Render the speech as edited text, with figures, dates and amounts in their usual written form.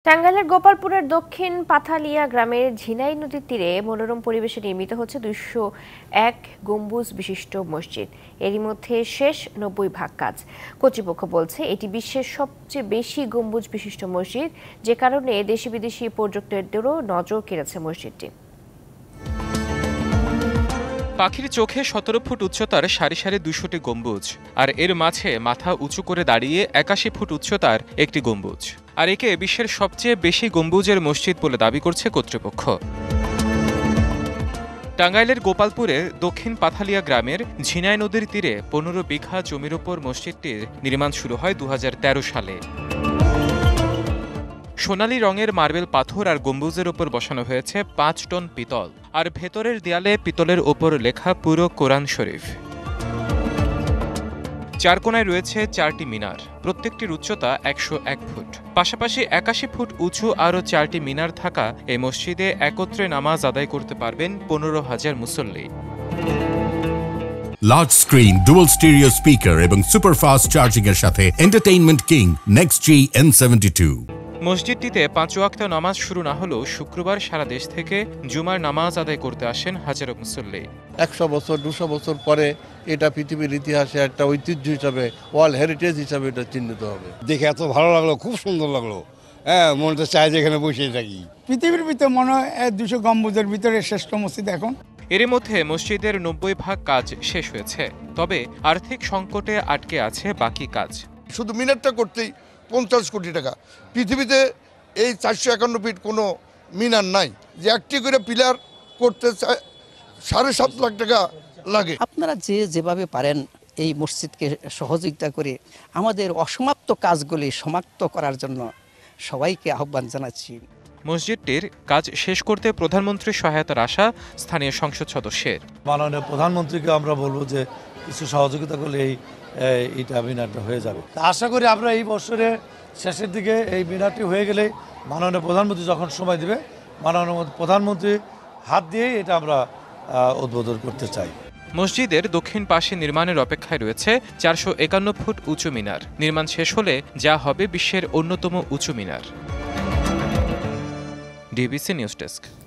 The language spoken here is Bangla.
টাঙ্গাইলের গোপালপুরের দক্ষিণ পাথালিয়া গ্রামের ঝিনাই নদীর তীরে মনোরম পরিবেশে নির্মিত হচ্ছে 201 গম্বুজ বিশিষ্ট মসজিদ। এরই মধ্যে শেষ 90% কাজ। কর্তৃপক্ষ বলছে এটি বিশ্বের সবচেয়ে বেশি গম্বুজ বিশিষ্ট মসজিদ, যে কারণে দেশি বিদেশি পর্যটকদেরও নজর কেড়েছে মসজিদটি। পাখির চোখে 17 ফুট উচ্চতার সারি সারি 200টি গম্বুজ, আর এর মাঝে মাথা উঁচু করে দাঁড়িয়ে 81 ফুট উচ্চতার একটি গম্বুজ। আর একে বিশ্বের সবচেয়ে বেশি গম্বুজের মসজিদ বলে দাবি করছে কর্তৃপক্ষ। টাঙ্গাইলের গোপালপুরের দক্ষিণ পাথালিয়া গ্রামের ঝিনাই নদীর তীরে 15 বিঘা জমির ওপর মসজিদটির নির্মাণ শুরু হয় 2013 সালে। সোনালী রঙের মার্বেল পাথর আর গম্বুজের ওপর বসানো হয়েছে 5 টন পিতল, আর ভেতরের দেয়ালে পিতলের ওপর লেখা পুরো কোরআন শরীফ। 4 কোণায় রয়েছে 4টি মিনার, প্রত্যেকটির উচ্চতা 101 ফুট। পাশাপাশি 81 ফুট উঁচু আরও 4টি মিনার থাকা এই মসজিদে একত্রে নামাজ আদায় করতে পারবেন 15,000 মুসল্লি। Large screen, dual stereo speaker এবং সুপারফাস্ট চার্জিং এর সাথে entertainment king next G N72। মসজিদটিতে 5 ওয়াক্ত নামাজ শুরু না হলেও শুক্রবার সারা দেশ থেকে জুমার নামাজ আদায় করতে আসেন হাজারো মুসল্লি। 100 বছর 200 বছর পরে এটা পৃথিবীর ইতিহাসে একটা ঐতিহ্য হিসাবে, ওয়ার্ল্ড হেরিটেজ হিসাবে এটা চিহ্নিত হবে। দেখে এত ভালো লাগলো, খুব সুন্দর লাগলো। হ্যাঁ, মনটা চায় যে এখানে বসে থাকি। পৃথিবীর ভিতরে মনে হয় 200 গম্বুজের ভিতরে শ্রেষ্ঠ মসজিদ এখন। এর মধ্যে মসজিদের 90% কাজ শেষ হয়েছে, তবে আর্থিক সংকটে আটকে আছে বাকি কাজ। শুধু মিনারটা করতেই 50 কোটি টাকা। পৃথিবীতে এই 451 ফিট কোনো মিনার নাই, যে একটি করে পিলার করতে 7.5 লাখ টাকা লাগে। আপনারা যেভাবে পারেন এই মসজিদকে সহযোগিতা করে আমাদের অসমাপ্ত কাজগুলি সমাপ্ত করার জন্য সবাইকে আহ্বান জানাচ্ছি। মসজিদটির কাজ শেষ করতে প্রধানমন্ত্রীর সহায়তার আশা স্থানীয় সংসদ সদস্যের। মাননীয় প্রধানমন্ত্রীকে আমরা বলবো যে কিছু সহযোগিতা করলে এইটা মিনারটা হয়ে যাবে। আশা করি আমরা এই বছরের শেষের দিকে এই মিনারটি হয়ে গেলে মাননীয় প্রধানমন্ত্রী যখন সময় দিবে, মাননীয় প্রধানমন্ত্রী হাত দিয়ে এটা আমরা উদ্বোধন করতে চাই। মসজিদের দক্ষিণ পাশে নির্মাণের অপেক্ষায় রয়েছে 451 ফুট উঁচু মিনার। নির্মাণ শেষ হলে যা হবে বিশ্বের অন্যতম উঁচু মিনার। DBC news desk.